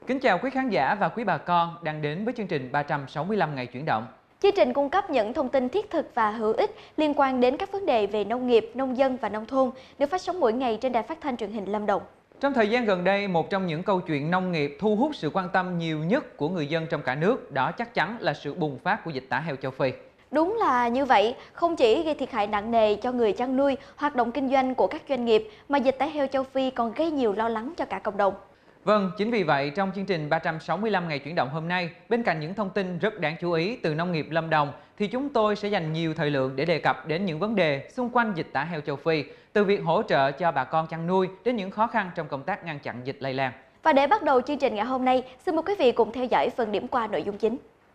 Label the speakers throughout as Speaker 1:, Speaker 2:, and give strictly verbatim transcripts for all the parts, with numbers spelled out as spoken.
Speaker 1: Kính chào quý khán giả và quý bà con đang đến với chương trình ba trăm sáu mươi lăm ngày chuyển động.
Speaker 2: Chương trình cung cấp những thông tin thiết thực và hữu ích liên quan đến các vấn đề về nông nghiệp, nông dân và nông thôn được phát sóng mỗi ngày trên đài phát thanh truyền hình Lâm Đồng.
Speaker 1: Trong thời gian gần đây, một trong những câu chuyện nông nghiệp thu hút sự quan tâm nhiều nhất của người dân trong cả nước, đó chắc chắn là sự bùng phát của dịch tả heo châu Phi.
Speaker 2: Đúng là như vậy, không chỉ gây thiệt hại nặng nề cho người chăn nuôi, hoạt động kinh doanh của các doanh nghiệp, mà dịch tả heo châu Phi còn gây nhiều lo lắng cho cả cộng đồng.
Speaker 1: Vâng, chính vì vậy trong chương trình ba trăm sáu mươi lăm ngày chuyển động hôm nay, bên cạnh những thông tin rất đáng chú ý từ nông nghiệp Lâm Đồng, thì chúng tôi sẽ dành nhiều thời lượng để đề cập đến những vấn đề xung quanh dịch tả heo châu Phi, từ việc hỗ trợ cho bà con chăn nuôi đến những khó khăn trong công tác ngăn chặn dịch lây lan.
Speaker 2: Và để bắt đầu chương trình ngày hôm nay, xin mời quý vị cùng theo dõi phần điểm qua nội dung chính.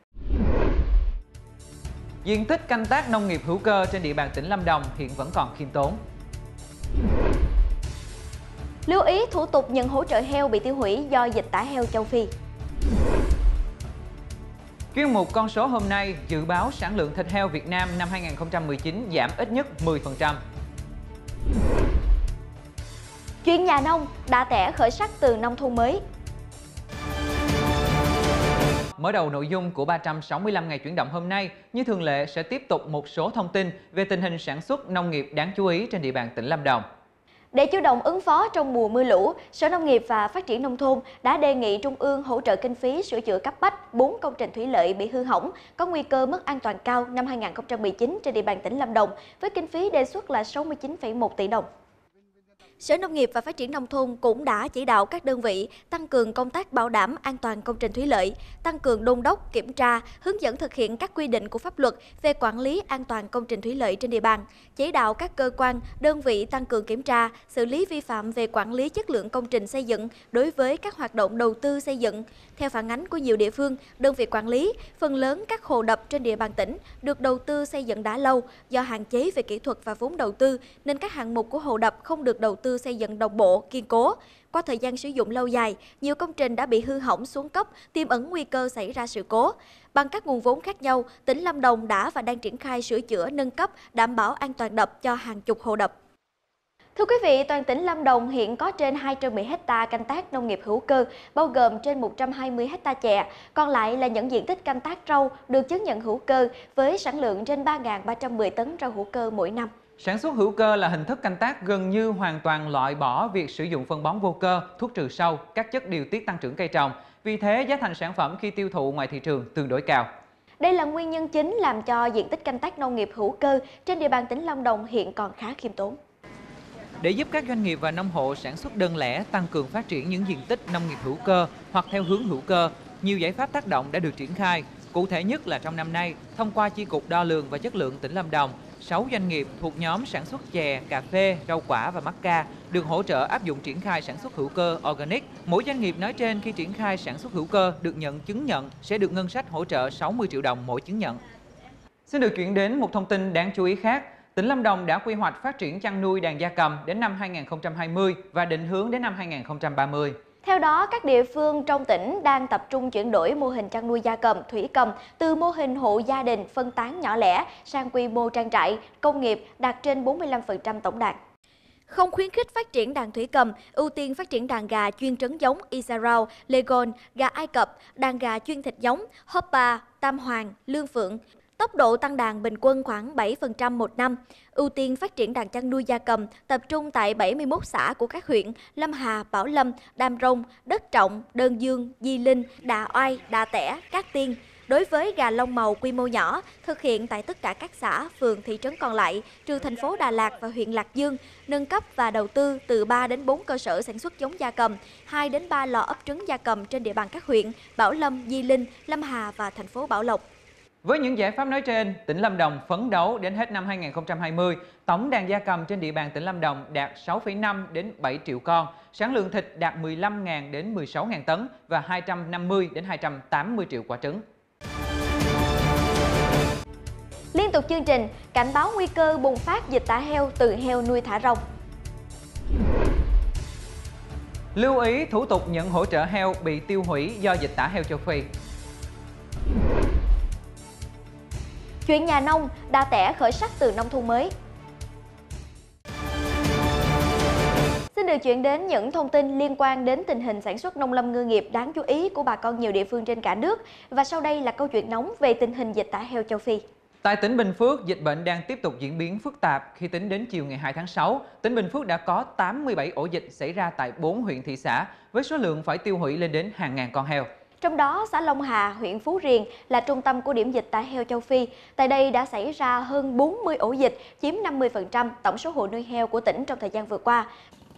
Speaker 1: Diện tích canh tác nông nghiệp hữu cơ trên địa bàn tỉnh Lâm Đồng hiện vẫn còn khiêm tốn.
Speaker 2: Lưu ý thủ tục nhận hỗ trợ heo bị tiêu hủy do dịch tả heo châu Phi.
Speaker 1: Chuyên mục con số hôm nay dự báo sản lượng thịt heo Việt Nam năm hai nghìn không trăm mười chín giảm ít nhất mười phần trăm.
Speaker 2: Chuyện nhà nông đã tẻ khởi sắc từ nông thôn mới.
Speaker 1: Mở đầu nội dung của ba trăm sáu mươi lăm ngày chuyển động hôm nay, như thường lệ sẽ tiếp tục một số thông tin về tình hình sản xuất nông nghiệp đáng chú ý trên địa bàn tỉnh Lâm Đồng.
Speaker 2: Để chủ động ứng phó trong mùa mưa lũ, Sở Nông nghiệp và Phát triển Nông thôn đã đề nghị Trung ương hỗ trợ kinh phí sửa chữa cấp bách bốn công trình thủy lợi bị hư hỏng, có nguy cơ mất an toàn cao năm hai nghìn không trăm mười chín trên địa bàn tỉnh Lâm Đồng, với kinh phí đề xuất là sáu mươi chín phẩy một tỷ đồng. Sở Nông nghiệp và Phát triển Nông thôn cũng đã chỉ đạo các đơn vị tăng cường công tác bảo đảm an toàn công trình thủy lợi, tăng cường đôn đốc, kiểm tra, hướng dẫn thực hiện các quy định của pháp luật về quản lý an toàn công trình thủy lợi trên địa bàn, chỉ đạo các cơ quan, đơn vị tăng cường kiểm tra, xử lý vi phạm về quản lý chất lượng công trình xây dựng đối với các hoạt động đầu tư xây dựng. Theo phản ánh của nhiều địa phương, đơn vị quản lý, phần lớn các hồ đập trên địa bàn tỉnh được đầu tư xây dựng đã lâu, do hạn chế về kỹ thuật và vốn đầu tư nên các hạng mục của hồ đập không được đầu tư xây dựng đồng bộ, kiên cố. Qua thời gian sử dụng lâu dài, nhiều công trình đã bị hư hỏng xuống cấp, tiềm ẩn nguy cơ xảy ra sự cố. Bằng các nguồn vốn khác nhau, tỉnh Lâm Đồng đã và đang triển khai sửa chữa, nâng cấp, đảm bảo an toàn đập cho hàng chục hồ đập. Thưa quý vị, toàn tỉnh Lâm Đồng hiện có trên hai trăm mười héc ta canh tác nông nghiệp hữu cơ, bao gồm trên một trăm hai mươi héc ta chè, còn lại là những diện tích canh tác rau được chứng nhận hữu cơ với sản lượng trên ba nghìn ba trăm mười tấn rau hữu cơ mỗi năm.
Speaker 1: Sản xuất hữu cơ là hình thức canh tác gần như hoàn toàn loại bỏ việc sử dụng phân bón vô cơ, thuốc trừ sâu, các chất điều tiết tăng trưởng cây trồng. Vì thế, giá thành sản phẩm khi tiêu thụ ngoài thị trường tương đối cao.
Speaker 2: Đây là nguyên nhân chính làm cho diện tích canh tác nông nghiệp hữu cơ trên địa bàn tỉnh Lâm Đồng hiện còn khá khiêm tốn.
Speaker 1: Để giúp các doanh nghiệp và nông hộ sản xuất đơn lẻ tăng cường phát triển những diện tích nông nghiệp hữu cơ hoặc theo hướng hữu cơ, nhiều giải pháp tác động đã được triển khai. Cụ thể nhất là trong năm nay, thông qua Chi cục Đo lường và Chất lượng tỉnh Lâm Đồng, sáu doanh nghiệp thuộc nhóm sản xuất chè, cà phê, rau quả và mắc ca được hỗ trợ áp dụng triển khai sản xuất hữu cơ organic. Mỗi doanh nghiệp nói trên khi triển khai sản xuất hữu cơ được nhận chứng nhận sẽ được ngân sách hỗ trợ sáu mươi triệu đồng mỗi chứng nhận. Xin được chuyển đến một thông tin đáng chú ý khác. Tỉnh Lâm Đồng đã quy hoạch phát triển chăn nuôi đàn gia cầm đến năm hai nghìn không trăm hai mươi và định hướng đến năm hai nghìn không trăm ba mươi.
Speaker 2: Theo đó, các địa phương trong tỉnh đang tập trung chuyển đổi mô hình chăn nuôi gia cầm, thủy cầm từ mô hình hộ gia đình phân tán nhỏ lẻ sang quy mô trang trại, công nghiệp đạt trên bốn mươi lăm phần trăm tổng đàn. Không khuyến khích phát triển đàn thủy cầm, ưu tiên phát triển đàn gà chuyên trấn giống Israel, Leghorn, gà Ai Cập, đàn gà chuyên thịt giống Hoppa, Tam Hoàng, Lương Phượng. Tốc độ tăng đàn bình quân khoảng bảy phần trăm một năm. Ưu tiên phát triển đàn chăn nuôi gia cầm tập trung tại bảy mươi mốt xã của các huyện Lâm Hà, Bảo Lâm, Đam Rông, Đất Trọng, Đơn Dương, Di Linh, Đà Oai, Đà Tẻ, Cát Tiên. Đối với gà lông màu quy mô nhỏ, thực hiện tại tất cả các xã, phường, thị trấn còn lại, trừ thành phố Đà Lạt và huyện Lạc Dương, nâng cấp và đầu tư từ ba đến bốn cơ sở sản xuất giống gia cầm, hai đến ba lò ấp trứng gia cầm trên địa bàn các huyện Bảo Lâm, Di Linh, Lâm Hà và thành phố Bảo Lộc.
Speaker 1: Với những giải pháp nói trên, tỉnh Lâm Đồng phấn đấu đến hết năm hai nghìn không trăm hai mươi, tổng đàn gia cầm trên địa bàn tỉnh Lâm Đồng đạt sáu phẩy năm đến bảy triệu con, sản lượng thịt đạt mười lăm nghìn đến mười sáu nghìn tấn và hai trăm năm mươi đến hai trăm tám mươi triệu quả trứng.
Speaker 2: Liên tục chương trình, cảnh báo nguy cơ bùng phát dịch tả heo từ heo nuôi thả rông.
Speaker 1: Lưu ý thủ tục nhận hỗ trợ heo bị tiêu hủy do dịch tả heo châu Phi.
Speaker 2: Chuyện nhà nông đã tẻ khởi sắc từ nông thôn mới. Xin Xin được chuyển đến những thông tin liên quan đến tình hình sản xuất nông lâm ngư nghiệp đáng chú ý của bà con nhiều địa phương trên cả nước. Và sau đây là câu chuyện nóng về tình hình dịch tả heo châu Phi.
Speaker 1: Tại tỉnh Bình Phước, dịch bệnh đang tiếp tục diễn biến phức tạp khi tính đến chiều ngày hai tháng sáu, tỉnh Bình Phước đã có tám mươi bảy ổ dịch xảy ra tại bốn huyện thị xã với số lượng phải tiêu hủy lên đến hàng ngàn con heo.
Speaker 2: Trong đó, xã Long Hà, huyện Phú Riềng là trung tâm của điểm dịch tả heo châu Phi. Tại đây đã xảy ra hơn bốn mươi ổ dịch, chiếm năm mươi phần trăm tổng số hộ nuôi heo của tỉnh trong thời gian vừa qua.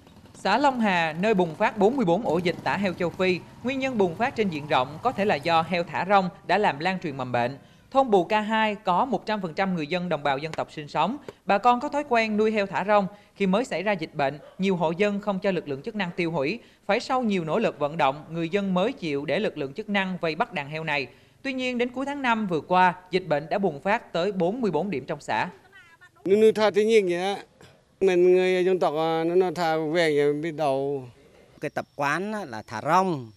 Speaker 1: Xã Long Hà, nơi bùng phát bốn mươi bốn ổ dịch tả heo châu Phi, nguyên nhân bùng phát trên diện rộng có thể là do heo thả rong đã làm lan truyền mầm bệnh. Thôn Bù Ca hai có một trăm phần trăm người dân đồng bào dân tộc sinh sống. Bà con có thói quen nuôi heo thả rong. Khi mới xảy ra dịch bệnh, nhiều hộ dân không cho lực lượng chức năng tiêu hủy. Phải sau nhiều nỗ lực vận động, người dân mới chịu để lực lượng chức năng vây bắt đàn heo này. Tuy nhiên, đến cuối tháng năm vừa qua, dịch bệnh đã bùng phát tới bốn mươi bốn điểm trong xã.
Speaker 3: Nuôi thả tự nhiên vậy á. Mình người dân tộc nó thả về bắt đầu.
Speaker 4: Cái tập quán là thả rong.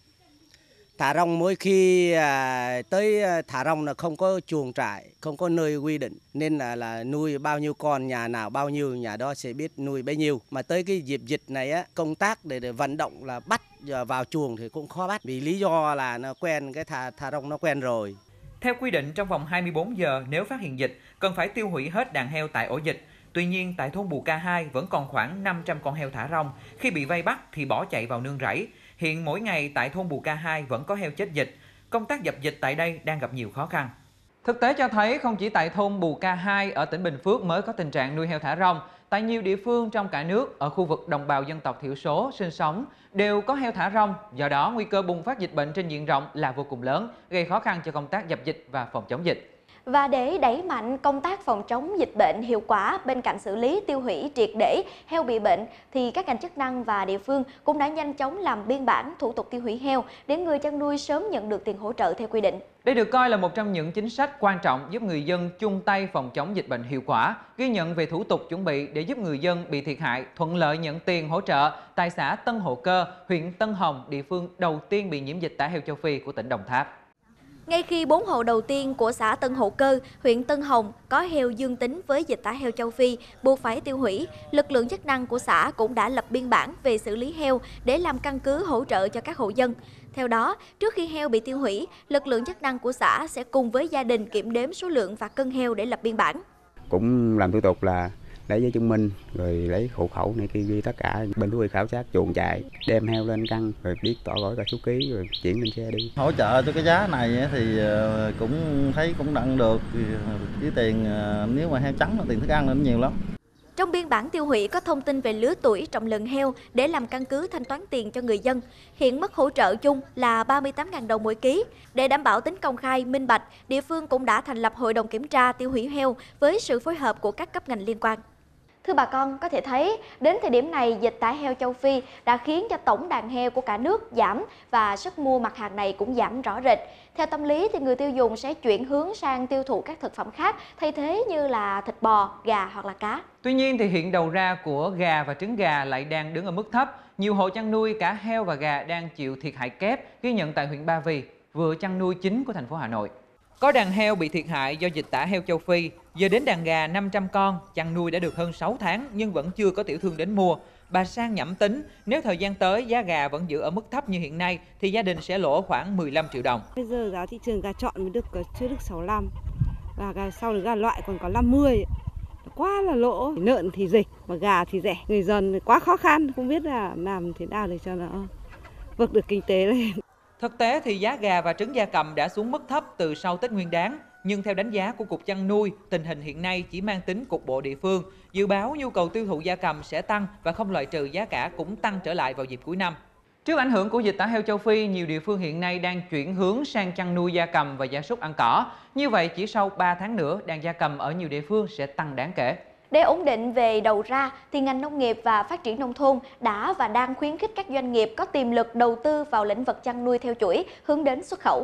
Speaker 4: Thả rong mỗi khi à, tới thả rong là không có chuồng trại, không có nơi quy định. Nên là, là nuôi bao nhiêu con, nhà nào bao nhiêu, nhà đó sẽ biết nuôi bấy nhiêu. Mà tới cái dịp dịch này á, công tác để, để vận động là bắt vào chuồng thì cũng khó bắt. Vì lý do là nó quen, cái thả, thả rong nó quen rồi.
Speaker 1: Theo quy định, trong vòng hai mươi bốn giờ nếu phát hiện dịch, cần phải tiêu hủy hết đàn heo tại ổ dịch. Tuy nhiên, tại thôn Bù Ca hai vẫn còn khoảng năm trăm con heo thả rong. Khi bị vây bắt thì bỏ chạy vào nương rẫy. Hiện mỗi ngày tại thôn Bù Ca hai vẫn có heo chết dịch. Công tác dập dịch tại đây đang gặp nhiều khó khăn. Thực tế cho thấy không chỉ tại thôn Bù Ca hai ở tỉnh Bình Phước mới có tình trạng nuôi heo thả rong. Tại nhiều địa phương trong cả nước ở khu vực đồng bào dân tộc thiểu số sinh sống đều có heo thả rong. Do đó, nguy cơ bùng phát dịch bệnh trên diện rộng là vô cùng lớn, gây khó khăn cho công tác dập dịch và phòng chống dịch.
Speaker 2: Và để đẩy mạnh công tác phòng chống dịch bệnh hiệu quả, bên cạnh xử lý tiêu hủy triệt để heo bị bệnh thì các ngành chức năng và địa phương cũng đã nhanh chóng làm biên bản thủ tục tiêu hủy heo để người chăn nuôi sớm nhận được tiền hỗ trợ theo quy định.
Speaker 1: Đây được coi là một trong những chính sách quan trọng giúp người dân chung tay phòng chống dịch bệnh hiệu quả. Ghi nhận về thủ tục chuẩn bị để giúp người dân bị thiệt hại thuận lợi nhận tiền hỗ trợ tại xã Tân Hộ Cơ, huyện Tân Hồng, địa phương đầu tiên bị nhiễm dịch tả heo châu Phi của tỉnh Đồng Tháp.
Speaker 2: Ngay khi bốn hộ đầu tiên của xã Tân Hộ Cơ, huyện Tân Hồng có heo dương tính với dịch tả heo châu Phi buộc phải tiêu hủy, lực lượng chức năng của xã cũng đã lập biên bản về xử lý heo để làm căn cứ hỗ trợ cho các hộ dân. Theo đó, trước khi heo bị tiêu hủy, lực lượng chức năng của xã sẽ cùng với gia đình kiểm đếm số lượng và cân heo để lập biên bản.
Speaker 5: Cũng làm thủ tục là lấy giấy chứng minh, rồi lấy hộ khẩu này kia, ghi tất cả, bên thú y khảo sát chuồng trại, đem heo lên cân, rồi biết tỏ gói cả số ký, rồi chuyển lên xe đi.
Speaker 6: Hỗ trợ cho cái giá này thì cũng thấy cũng đặng được, với tiền nếu mà heo trắng là tiền thức ăn nó nhiều lắm.
Speaker 2: Trong biên bản tiêu hủy có thông tin về lứa tuổi, trọng lượng heo để làm căn cứ thanh toán tiền cho người dân. Hiện mức hỗ trợ chung là ba mươi tám nghìn đồng mỗi ký. Để đảm bảo tính công khai, minh bạch, địa phương cũng đã thành lập hội đồng kiểm tra tiêu hủy heo với sự phối hợp của các cấp ngành liên quan. Thưa bà con, có thể thấy đến thời điểm này dịch tả heo châu Phi đã khiến cho tổng đàn heo của cả nước giảm và sức mua mặt hàng này cũng giảm rõ rệt. Theo tâm lý thì người tiêu dùng sẽ chuyển hướng sang tiêu thụ các thực phẩm khác thay thế như là thịt bò, gà hoặc là cá.
Speaker 1: Tuy nhiên thì hiện đầu ra của gà và trứng gà lại đang đứng ở mức thấp. Nhiều hộ chăn nuôi cả heo và gà đang chịu thiệt hại kép, ghi nhận tại huyện Ba Vì, vừa chăn nuôi chính của thành phố Hà Nội. Có đàn heo bị thiệt hại do dịch tả heo châu Phi, giờ đến đàn gà năm trăm con, chăn nuôi đã được hơn sáu tháng nhưng vẫn chưa có tiểu thương đến mua. Bà Sang nhẩm tính, nếu thời gian tới giá gà vẫn giữ ở mức thấp như hiện nay thì gia đình sẽ lỗ khoảng mười lăm triệu đồng.
Speaker 7: Bây giờ giá thị trường gà chọn mới được chưa được sáu mươi lăm, và gà sau được gà loại còn có năm mươi. Quá là lỗ, lợn thì dịch mà gà thì rẻ, người dân quá khó khăn, không biết là làm thế nào để cho nó vực được kinh tế lên.
Speaker 1: Thực tế thì giá gà và trứng gia cầm đã xuống mức thấp từ sau Tết Nguyên Đán, nhưng theo đánh giá của Cục Chăn nuôi, tình hình hiện nay chỉ mang tính cục bộ địa phương. Dự báo nhu cầu tiêu thụ gia cầm sẽ tăng và không loại trừ giá cả cũng tăng trở lại vào dịp cuối năm. Trước ảnh hưởng của dịch tả heo châu Phi, nhiều địa phương hiện nay đang chuyển hướng sang chăn nuôi gia cầm và gia súc ăn cỏ. Như vậy, chỉ sau ba tháng nữa, đàn gia cầm ở nhiều địa phương sẽ tăng đáng kể.
Speaker 2: Để ổn định về đầu ra, thì ngành nông nghiệp và phát triển nông thôn đã và đang khuyến khích các doanh nghiệp có tiềm lực đầu tư vào lĩnh vực chăn nuôi theo chuỗi, hướng đến xuất khẩu.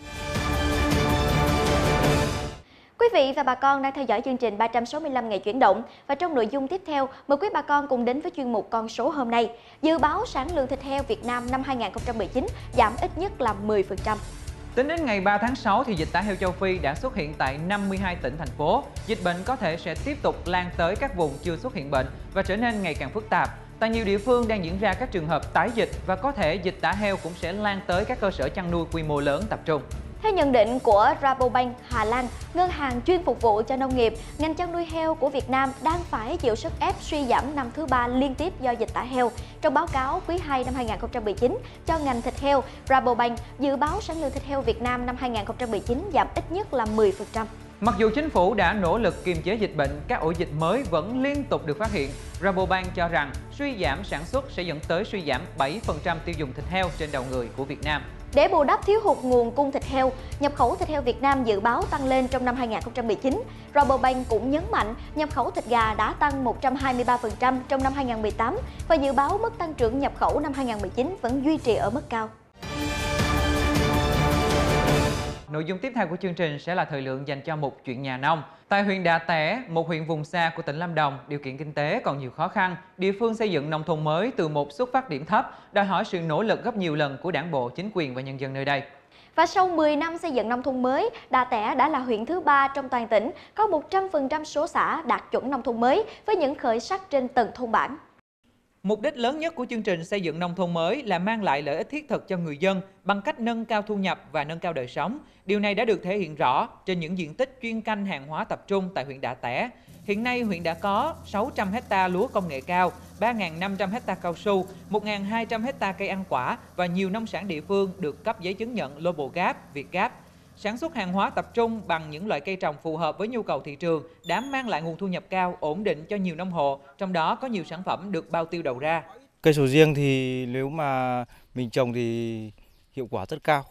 Speaker 2: Quý vị và bà con đang theo dõi chương trình ba trăm sáu mươi lăm ngày chuyển động, và trong nội dung tiếp theo, mời quý bà con cùng đến với chuyên mục Con số hôm nay. Dự báo sản lượng thịt heo Việt Nam năm hai nghìn không trăm mười chín giảm ít nhất là mười phần trăm.
Speaker 1: Tính đến ngày ba tháng sáu thì dịch tả heo châu Phi đã xuất hiện tại năm mươi hai tỉnh thành phố. Dịch bệnh có thể sẽ tiếp tục lan tới các vùng chưa xuất hiện bệnh và trở nên ngày càng phức tạp. Tại nhiều địa phương đang diễn ra các trường hợp tái dịch và có thể dịch tả heo cũng sẽ lan tới các cơ sở chăn nuôi quy mô lớn tập trung.
Speaker 2: Theo nhận định của Rabobank Hà Lan, ngân hàng chuyên phục vụ cho nông nghiệp, ngành chăn nuôi heo của Việt Nam đang phải chịu sức ép suy giảm năm thứ ba liên tiếp do dịch tả heo. Trong báo cáo quý hai năm hai nghìn không trăm mười chín cho ngành thịt heo, Rabobank dự báo sản lượng thịt heo Việt Nam năm hai nghìn không trăm mười chín giảm ít nhất là mười phần trăm.
Speaker 1: Mặc dù chính phủ đã nỗ lực kiềm chế dịch bệnh, các ổ dịch mới vẫn liên tục được phát hiện. Rabobank cho rằng suy giảm sản xuất sẽ dẫn tới suy giảm bảy phần trăm tiêu dùng thịt heo trên đầu người của Việt Nam.
Speaker 2: Để bù đắp thiếu hụt nguồn cung thịt heo, nhập khẩu thịt heo Việt Nam dự báo tăng lên trong năm hai nghìn không trăm mười chín. Rabobank cũng nhấn mạnh nhập khẩu thịt gà đã tăng một trăm hai mươi ba phần trăm trong năm hai nghìn không trăm mười tám và dự báo mức tăng trưởng nhập khẩu năm hai nghìn không trăm mười chín vẫn duy trì ở mức cao.
Speaker 1: Nội dung tiếp theo của chương trình sẽ là thời lượng dành cho mục Chuyện nhà nông. Tại huyện Đạ Tẻ, một huyện vùng xa của tỉnh Lâm Đồng, điều kiện kinh tế còn nhiều khó khăn. Địa phương xây dựng nông thôn mới từ một xuất phát điểm thấp, đòi hỏi sự nỗ lực gấp nhiều lần của đảng bộ, chính quyền và nhân dân nơi đây.
Speaker 2: Và sau mười năm xây dựng nông thôn mới, Đạ Tẻ đã là huyện thứ ba trong toàn tỉnh, có một trăm phần trăm số xã đạt chuẩn nông thôn mới với những khởi sắc trên từng thôn bản.
Speaker 1: Mục đích lớn nhất của chương trình xây dựng nông thôn mới là mang lại lợi ích thiết thực cho người dân bằng cách nâng cao thu nhập và nâng cao đời sống. Điều này đã được thể hiện rõ trên những diện tích chuyên canh hàng hóa tập trung tại huyện Đạ Tẻ. Hiện nay, huyện đã có sáu trăm héc ta lúa công nghệ cao, ba nghìn năm trăm héc ta cao su, một nghìn hai trăm héc ta cây ăn quả và nhiều nông sản địa phương được cấp giấy chứng nhận Lobogap, Vietgap. Sản xuất hàng hóa tập trung bằng những loại cây trồng phù hợp với nhu cầu thị trường đã mang lại nguồn thu nhập cao, ổn định cho nhiều nông hộ, trong đó có nhiều sản phẩm được bao tiêu đầu ra.
Speaker 8: Cây sầu riêng thì nếu mà mình trồng thì hiệu quả rất cao.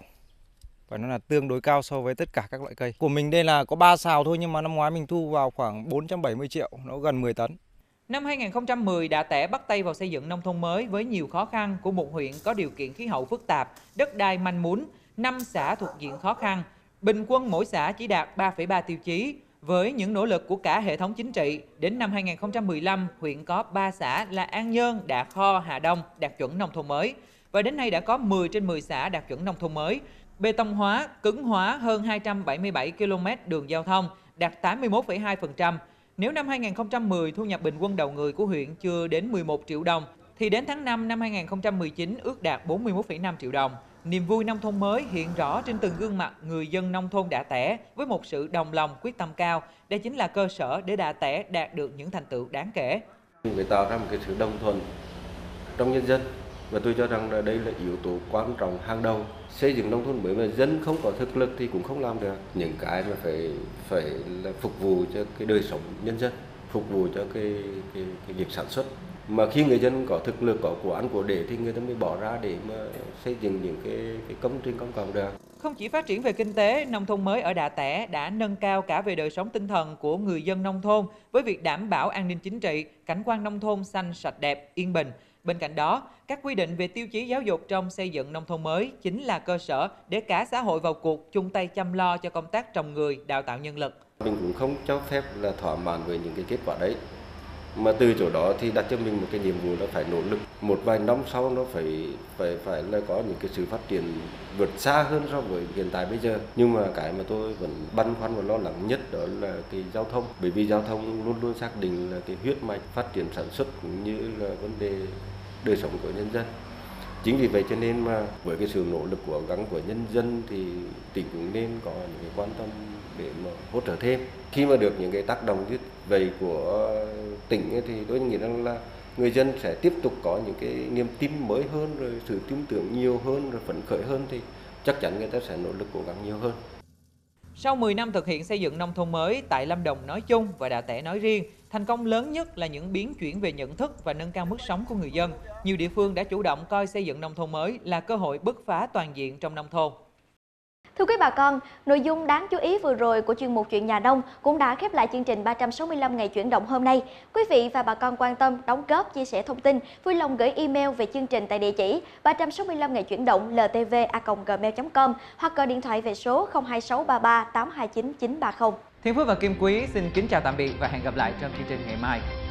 Speaker 8: Và nó là tương đối cao so với tất cả các loại cây. Của mình đây là có ba sào thôi nhưng mà năm ngoái mình thu vào khoảng bốn trăm bảy mươi triệu, nó gần mười tấn.
Speaker 1: Năm hai nghìn không trăm mười, Đạ Tẻ bắt tay vào xây dựng nông thôn mới với nhiều khó khăn của một huyện có điều kiện khí hậu phức tạp, đất đai manh mún, năm xã thuộc diện khó khăn. Bình quân mỗi xã chỉ đạt ba phẩy ba tiêu chí. Với những nỗ lực của cả hệ thống chính trị, đến năm hai nghìn không trăm mười lăm, huyện có ba xã là An Nhơn, Đạ Kho, Hà Đông đạt chuẩn nông thôn mới. Và đến nay đã có mười trên mười xã đạt chuẩn nông thôn mới. Bê tông hóa, cứng hóa hơn hai trăm bảy mươi bảy ki lô mét đường giao thông, đạt tám mươi mốt phẩy hai phần trăm. Nếu năm hai nghìn không trăm mười thu nhập bình quân đầu người của huyện chưa đến mười một triệu đồng, thì đến tháng năm năm hai nghìn không trăm mười chín ước đạt bốn mươi mốt phẩy năm triệu đồng. Niềm vui nông thôn mới hiện rõ trên từng gương mặt người dân nông thôn Đạ Tẻ với một sự đồng lòng quyết tâm cao. Đây chính là cơ sở để Đạ Tẻ đạt được những thành tựu đáng kể.
Speaker 9: Phải tạo ra một cái sự đồng thuận trong nhân dân và tôi cho rằng là đây là yếu tố quan trọng hàng đầu. Xây dựng nông thôn mới mà dân không có thực lực thì cũng không làm được. Những cái mà phải phải là phục vụ cho cái đời sống nhân dân, phục vụ cho cái cái, cái việc sản xuất. Mà khi người dân có thực lực, có của ăn của để thì người ta mới bỏ ra để mà xây dựng những cái, cái công trình công cộng được.
Speaker 1: Không chỉ phát triển về kinh tế, nông thôn mới ở Đạ Tẻ đã nâng cao cả về đời sống tinh thần của người dân nông thôn với việc đảm bảo an ninh chính trị, cảnh quan nông thôn xanh, sạch đẹp, yên bình. Bên cạnh đó, các quy định về tiêu chí giáo dục trong xây dựng nông thôn mới chính là cơ sở để cả xã hội vào cuộc chung tay chăm lo cho công tác trồng người, đào tạo nhân lực.
Speaker 9: Mình cũng không cho phép là thỏa mãn với những cái kết quả đấy. Mà từ chỗ đó thì đặt cho mình một cái nhiệm vụ là phải nỗ lực. Một vài năm sau nó phải phải phải là có những cái sự phát triển vượt xa hơn so với hiện tại bây giờ. Nhưng mà cái mà tôi vẫn băn khoăn và lo lắng nhất đó là cái giao thông. Bởi vì giao thông luôn luôn xác định là cái huyết mạch phát triển sản xuất cũng như là vấn đề đời sống của nhân dân. Chính vì vậy cho nên mà với cái sự nỗ lực cố gắng của nhân dân thì tỉnh cũng nên có những cái quan tâm để mà hỗ trợ thêm. Khi mà được những cái tác động như vậy của tỉnh thì tôi nghĩ rằng là người dân sẽ tiếp tục có những cái niềm tin mới hơn, rồi sự tin tưởng nhiều hơn, rồi phấn khởi hơn thì chắc chắn người ta sẽ nỗ lực cố gắng nhiều hơn.
Speaker 1: Sau mười năm thực hiện xây dựng nông thôn mới tại Lâm Đồng nói chung và Đạ Tẻ nói riêng, thành công lớn nhất là những biến chuyển về nhận thức và nâng cao mức sống của người dân. Nhiều địa phương đã chủ động coi xây dựng nông thôn mới là cơ hội bứt phá toàn diện trong nông thôn.
Speaker 2: Thưa quý bà con, nội dung đáng chú ý vừa rồi của chuyên mục Chuyện nhà nông cũng đã khép lại chương trình ba trăm sáu mươi lăm ngày chuyển động hôm nay. Quý vị và bà con quan tâm, đóng góp, chia sẻ thông tin, vui lòng gửi email về chương trình tại địa chỉ ba trăm sáu mươi lăm ngày chuyển động l t v a còng gmail chấm com hoặc gọi điện thoại về số không hai sáu ba ba tám hai chín chín ba không.
Speaker 1: Thiên Phước và Kim Quý xin kính chào tạm biệt và hẹn gặp lại trong chương trình ngày mai.